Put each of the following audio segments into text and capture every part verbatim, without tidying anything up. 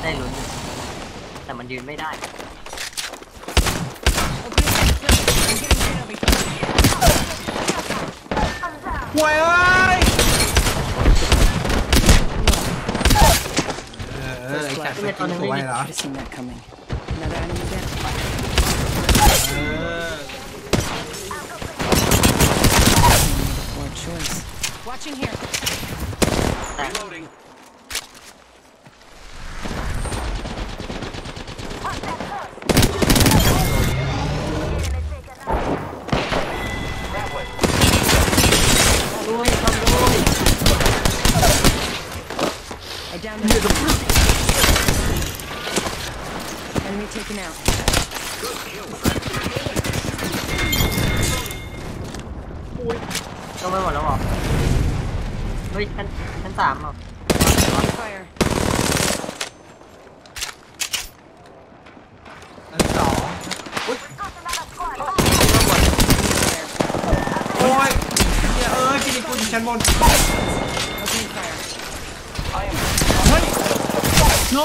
ได้ลุ้นแต่มันยืนไม่ได้ห่วยเอ้ยเออไอ้แคทเป็นตัวไว้เหรอ Watching here. Reloading. That way. I down the enemy taken out. Good kill. ต้องไปหมดแล้วหรอเฮ้ยชั้นชั้นสามอ่ะ Fire. อันสองอุ๊ยโอ้ยเนี่ยเออกินกูอยู่ชั้นบน Opening fire. เฮ้ย no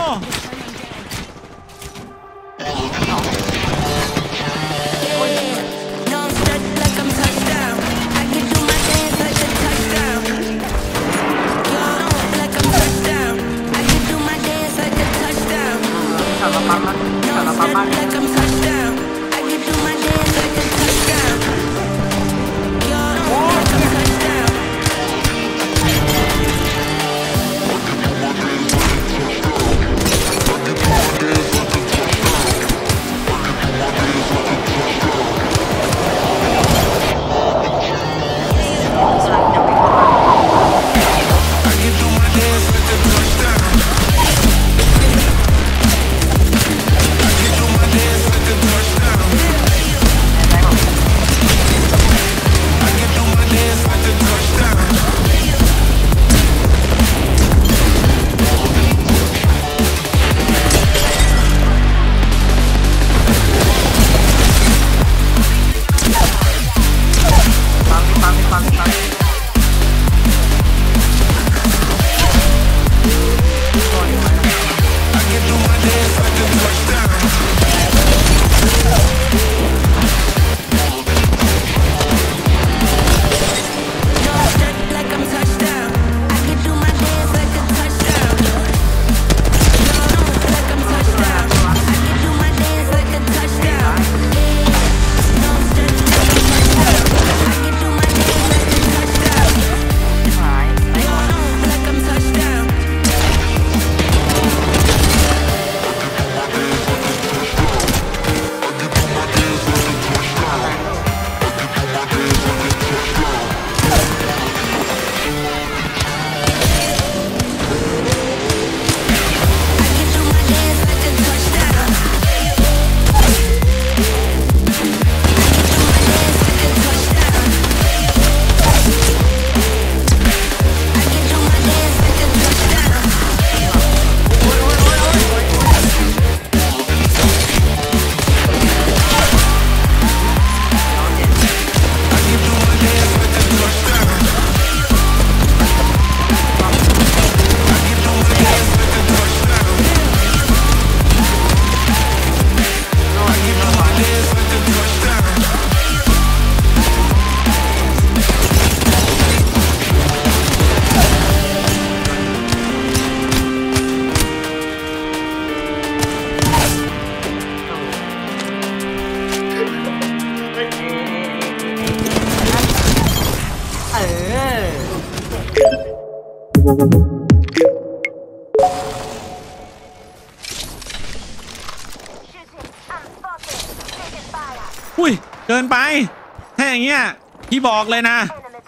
อุ้ยเกินไปถ้าอย่างเงี้ยพี่บอกเลยนะ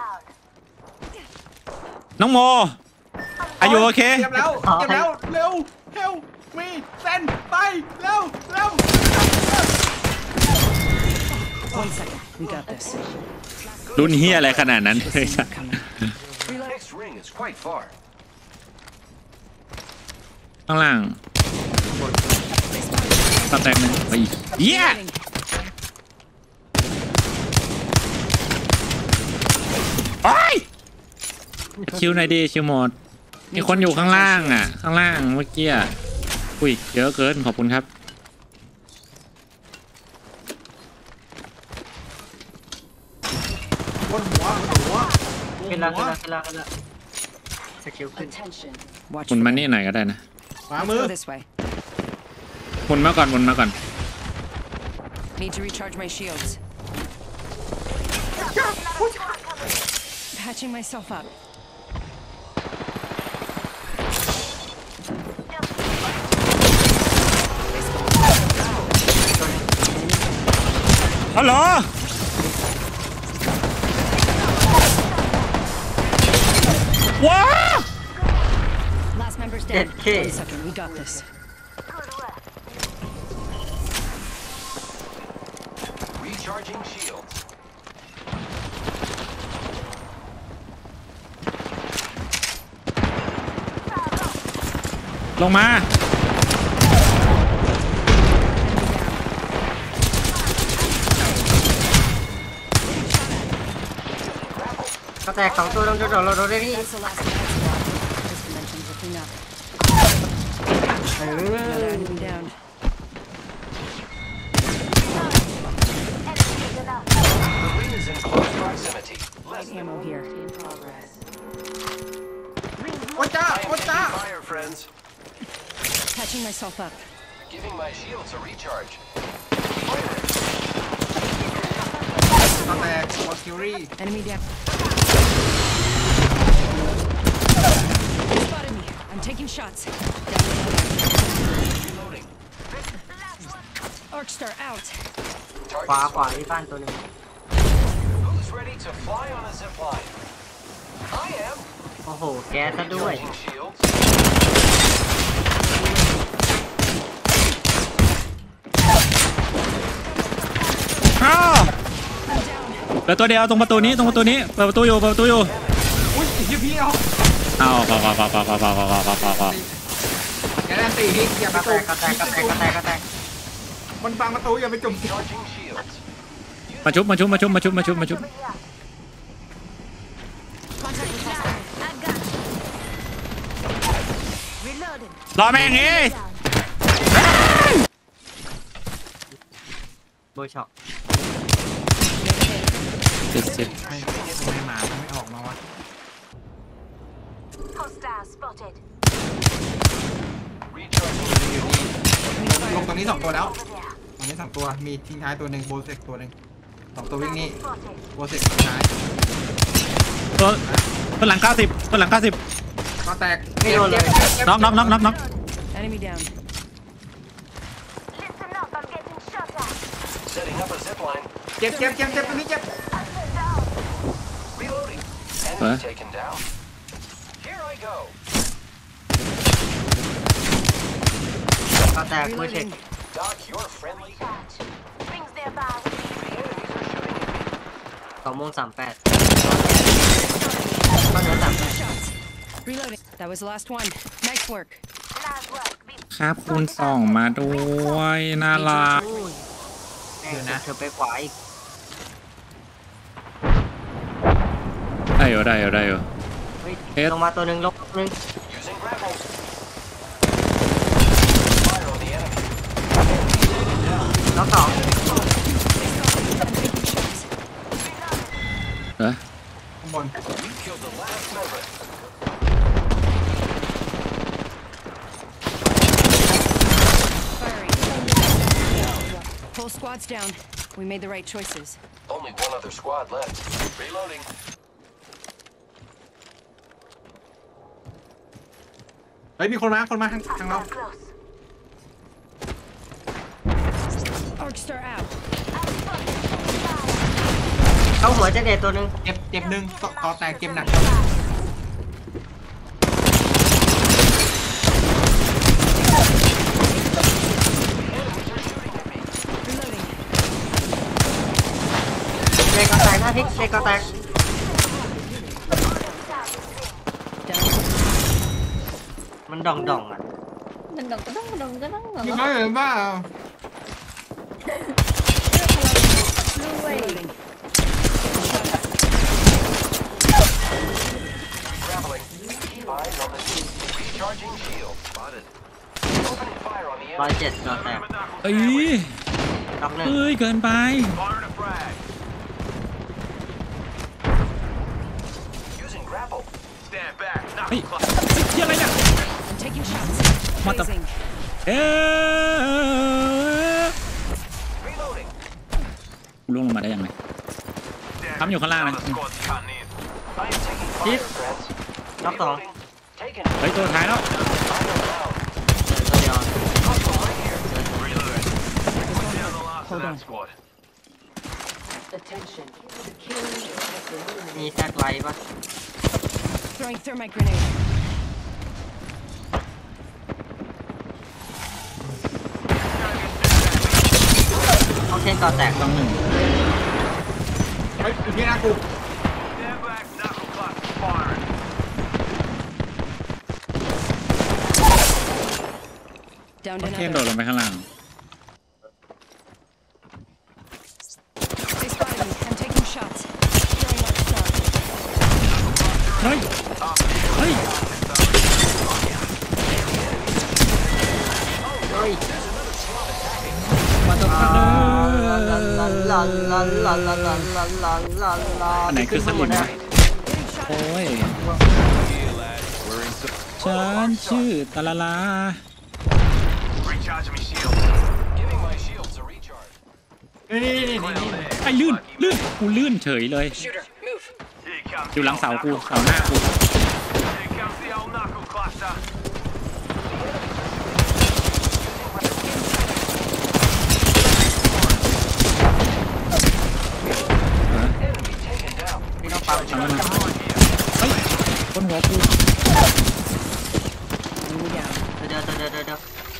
น้องโมอายุโอเคเก็บแล้วเก็บแล้วเร็วเฮลมีเซนไปเร็วเร็ว One second. We got this. รุ่นเฮียอะไรขนาดนั้นเลย Next ring is quite far. ข้างล่างตัดแตกหนึ่งไปเยี่ยโอ้ยชิวหน่อยดีชิวหมดมีคนอยู่ข้างล่างอ่ะข้างล่างเมื่อกี้อุ้ยเยอะเกินขอบคุณครับบนหัวบนหัวบขึ้นนแล้วหัขึ้วนแล้วขึ้นแล้วขึ้นแล้วสกิลขึ้น Attention. Watch หมุน for มา them. นี่หน่อยก็ได้นะขวา Let's มือ go this way. หมุนมาก่อนหมุนมาก่อน Need to recharge my shields. Patching myself up. ฮัลโหลว้า Last member's Dead dead. kid. One second, we got this. Recharging shields. ลงมาก็แตกสองตัวลงจนเราเราได้นี่ That's the last man squad. This dimension's looking up. เออ Another enemy down. The ring is in close proximity. Less than Ammo here. โอ้จ้า I am โอ้จ้า taking fire, friends. Patching myself up. Giving my shields a recharge. ตั้งแต่วอลคิวรี่ Enemy down. Spotted me. I'm taking shots. Reloading. Arc star out. ขวา Target ขวาที่บ้านตัวหนึง Who's ready to fly on a zip line? I am. โอ้โหแก๊สซะด้วย Recharging shields. อ้าวเหลือตัวเดียวตรงประตูนี้ตรงประตูนี้เปิดประตูอยู่เปิดประตูอยู่อุ้ยอีกพี่เอาเอาพอพอพอพอพอพอพอพอพอพอพออย่าแรงตีพี่อย่าไปก็แตจุ่กก็แตกก็แตกก็แตกก็แตกมันบังประตูอย่าไปจุ่ม Recharging shields. มาชุบมาชุบมาชุบมาชุบมาชุบมาชุบ Contact with hostile. รอแม่งงี้โบช็อตเจ็ดสิบไม่ไม่มาไม่ออกมาวะ Hostile spotted. Recharging ลงตรงนี้สองตัวแล้ว Over there. ตรงนี้สองตัวมีทิ้งท้ายตัวหนึ่งโบเซกตัวหนึ่งสองตัววิ่งนี่ Spotted. โบเซกทิ้งท้ายตัวตัวหลังเก้าสิบตัวหลังเก้าสิบก็แตกไม่โดนเลยน็อกน็อกน็อกน็อกน็อก Enemy down. Listen up, I'm getting shot at. setting up a zip line. เจ็บเจ็บเจ็บเจ็บตรงนี้เจ็บ Reloading. Huh? Enemy taken down. Here I go. ก็แตกโบเช็ค Reloading. Doc, you're friendly. Charge. Rings nearby. The enemies are shooting at me. สองโมงสามแปดก็เหลือสามแปด Shots. Reloading. That was the last one. Nice work. Nice work. Be ครับคูณสองมาด้วยน่ารักแม่งเธอไปขวาอีกได้อยู่ได้อยู่ได้อยู่เฮ้ยเอ็ดลงมาตัวหนึ่งลงตัวหนึ่ง Using grapple. Fire on the enemy. แล้วสองเหรอข้างบน You killed the last member. Firing. Whole squad's down. We made the right choices. Only one other squad left. Reloading. เฮ้ยมีคนมาคนมาทางทางเรา hostile close. Arc star out. I'm spotted. เข้าหัวเจะเด็ดตัวหนึ่งเจ็บเจ็บหนึ่งก็กอแตกเจ็บหนัก Reloading. เด็กก็แตกหน้าทิศเด็กก็แตก Down. มันด่องด่องๆอ่ะมันดองก็ต้องดองก็ต้องดองมีน้อยเหรือเปล่าด้วย Reloading. Grappling. Keep eyes on the team. Recharging shield. Spotted. Opening fire. ร้อยเจ็ดก็แตกเอ้ยล็อกหนึ่งเอ้ยเกินไป Firing a frag. Using grapple. Stand back. เฮ้ย Knuckle cluster. เฮียอะไรเนี่ย I'm taking shots. What the- Blazing. เอ๊ะ Reloading. กูล่วงลงมาได้ยังไง Cắm vô khả năng này. Another squad's cutting in. I am taking Tiếp. fire, friends. Knock down. Reloading. Taken. เฮ้ยตัวท้ายแล้ว Fire down. ตัวเดียว Hostile right here. Reload. Down the last of that squad. Attention. The killing has been มี eliminated. แท็กไลท์ปะ Throwing thermite grenade. เอาเช่นก่อแตกสองหนึ่งเฮ้ยอยู่ที่หน้ากู Stand back. Knuckle cluster firing. Downed เทียนโดด another. ลงไปข้างล่าง They spotted me. I'm taking shots. Throwing arc star. เฮ้ยเฮ้ยเฮ้ยมาตัวพักเลยลาลาลาลาลาลาลาลาลาลาลาอันไหนคือสลิมนะวะโอ้ยฉันชื่อตะละลา Recharging my shields. Giving my shields a recharge. นี่นี่นี่นี่ Well, there. ไอ้ลื่นลื่นกูลื่นเฉยเลย Shooter, move. Here comes อยู่หลัง the เสา old กู knuckle เสาหน้ากู Here comes the old knuckle cluster. Enemy taken down. พี่ต้องปั๊มทำแล้วนะเฮ้ยบนหัวกู Enemy down. เดี๋ยวเดี๋ยวเดี๋ยวเดี๋ยวเดี๋ยว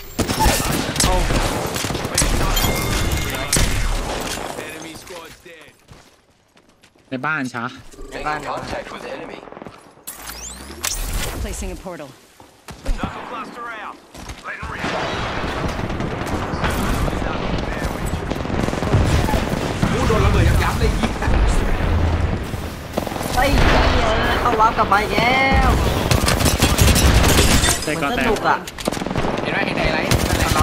Enemy squad's dead. ในบ้านช้าในบ้าน Making contact with enemy. Placing a portal. Knuckle cluster out. Letting rip. Knuckle sandwich. กูโดนระเบิดยับๆเลยยิงแต่เฮ้ยเข้าวาร์ปกลับมาอีกแล้วแต่เหมือนก็สแตกนุกอ่ะเห็นไหมเห็นไฮไลท์นั่นแหละ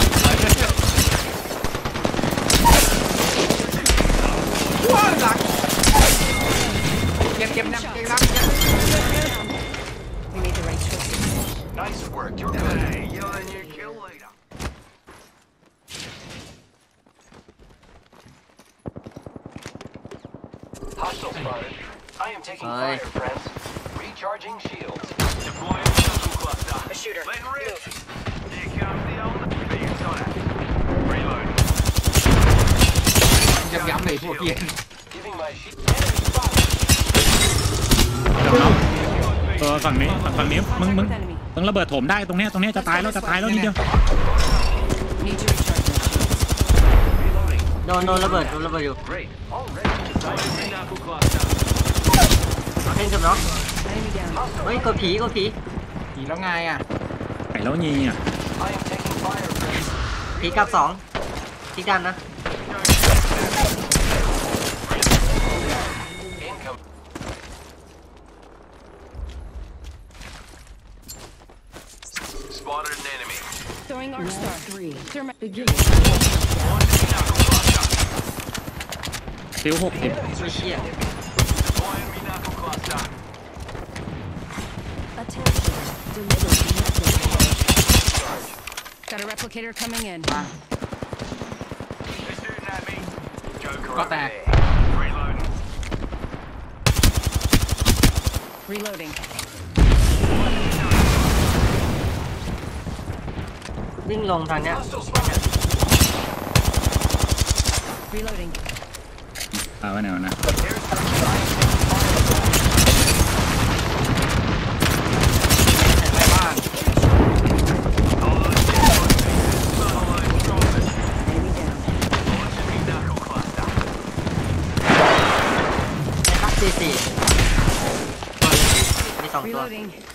ว้าวหลังเก็บเก็บน้ำเก็บน้ำเก็บ We made the right choices. Nice work. You're good. Hey, you're the new kill leader. Hostile spotted. I am taking Aye. fire, friends. Recharging shields. Deploying knuckle cluster. A shooter. Letting rip. Here comes the old being shot at. Reload. ยับๆเลยพวกเกียร์ Giving my shield. Enemy spotted. เดี๋ยวน้องตัวฝั่งนี้ฝั่งนี้มึงมึงมึงระเบิดโถมได้ตรงเนี้ยตรงเนี้ยจะตายแล้วจะตายแล้วนิดเดียว Need to recharge my shields. Reloading. โดนโดนระเบิดโดนระเบิดอยู่ Great. Already designed knuckle cluster. เอาเช่นกับน้อง Enemy down. เฮ้ยกดผีกดผีผีแล้วไงอ่ะไก่แล้วยีอ่ะ I am taking fire, friends. ผีกลับสองผีกันนะ Income. Spotted an enemy. Throwing arc star. Three. Thermite. Begin. One knuckle cluster. ซิลหกสิบ Enemies are เชี่ย deploying me knuckle cluster. Attention. Delivery message. Got a replicator coming in. They're shooting at me. Joker Got over that. there. Reloading. Reloading. วิ่งลงทางเนี้ย Hostile spotted. Reloading. เอาไว้ไหนวะนะในบ้าน Enemy down. Launching me knuckle cluster. ในตักสี่สี่มีสองตัว Reloading.